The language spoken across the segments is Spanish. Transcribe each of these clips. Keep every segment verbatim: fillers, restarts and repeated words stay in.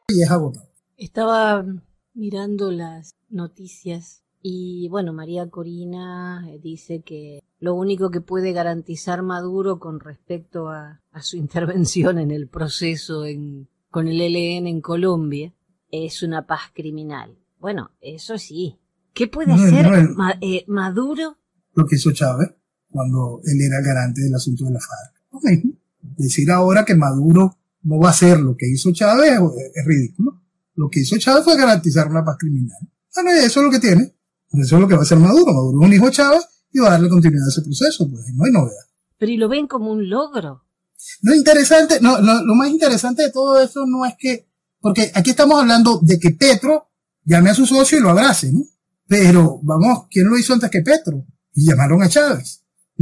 y es agotador. Estaba mirando las noticias y bueno, María Corina dice que lo único que puede garantizar Maduro con respecto a, a su intervención en el proceso en, con el E L N en Colombia es una paz criminal. Bueno, eso sí. ¿Qué puede no, hacer no, Ma, eh, Maduro? Lo que hizo Chávez cuando él era garante del asunto de la FARC. Okay. Decir ahora que Maduro no va a hacer lo que hizo Chávez es, es ridículo. Lo que hizo Chávez fue garantizar una paz criminal. Bueno, eso es lo que tiene. Eso es lo que va a hacer Maduro. Maduro es un hijo de Chávez y va a darle continuidad a ese proceso. Pues no hay novedad. Pero ¿y lo ven como un logro? Lo interesante, no, lo, lo más interesante de todo eso no es que, porque aquí estamos hablando de que Petro llame a su socio y lo abrace, ¿no? Pero, vamos, ¿quién lo hizo antes que Petro? Y llamaron a Chávez.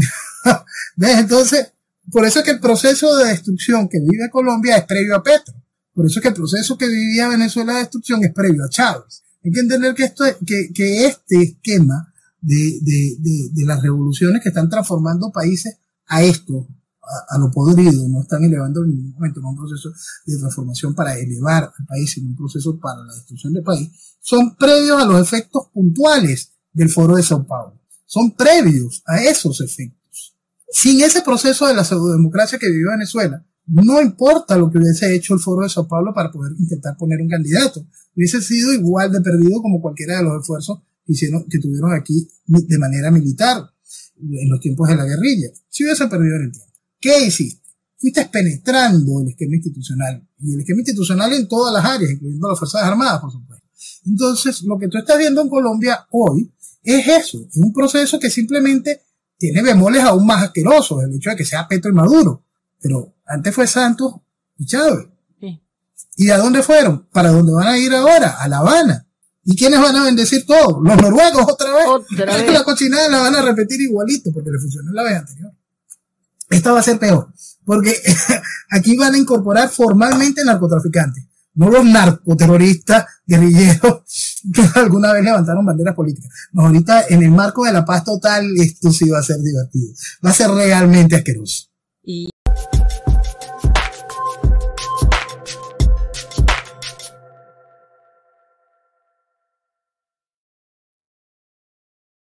¿Ves? Entonces, por eso es que el proceso de destrucción que vive Colombia es previo a Petro. Por eso es que el proceso que vivía Venezuela de destrucción es previo a Chávez. Hay que entender que esto, que, que este esquema de, de, de, de las revoluciones que están transformando países a esto, a, a lo podrido, no están elevando en ningún momento, no un proceso de transformación para elevar al país, sino un proceso para la destrucción del país, son previos a los efectos puntuales del Foro de Sao Paulo. Son previos a esos efectos. Sin ese proceso de la pseudodemocracia que vivió Venezuela, no importa lo que hubiese hecho el Foro de Sao Paulo para poder intentar poner un candidato. Hubiese sido igual de perdido como cualquiera de los esfuerzos que hicieron, que tuvieron aquí de manera militar en los tiempos de la guerrilla. Si hubiese perdido en el tiempo. ¿Qué hiciste? Fuiste penetrando el esquema institucional. Y el esquema institucional en todas las áreas, incluyendo las Fuerzas Armadas, por supuesto. Entonces, lo que tú estás viendo en Colombia hoy es eso. Es un proceso que simplemente tiene bemoles aún más asquerosos. El hecho de que sea Petro y Maduro. Pero antes fue Santos y Chávez. Sí. ¿Y a dónde fueron? ¿Para dónde van a ir ahora? A La Habana. ¿Y quiénes van a bendecir todo? Los noruegos otra vez. Otra vez. La cochinada la van a repetir igualito porque le funcionó la vez anterior. Esta va a ser peor. Porque aquí van a incorporar formalmente narcotraficantes. No los narcoterroristas, guerrilleros que alguna vez levantaron banderas políticas. No, ahorita en el marco de la paz total esto sí va a ser divertido. Va a ser realmente asqueroso. Y